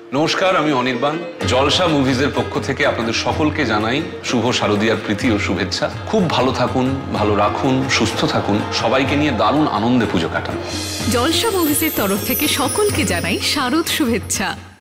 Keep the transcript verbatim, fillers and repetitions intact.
নমস্কার, আমি অনির্বাণ। জলসা মুভিজের পক্ষ থেকে আপনাদের সকলকে জানাই শুভ শারদীয়ার প্রীতি ও শুভেচ্ছা। খুব ভালো থাকুন, ভালো রাখুন, সুস্থ থাকুন, সবাইকে নিয়ে দারুণ আনন্দে পুজো কাটান। জলসা মুভিজের তরফ থেকে সকলকে জানাই শারদ শুভেচ্ছা।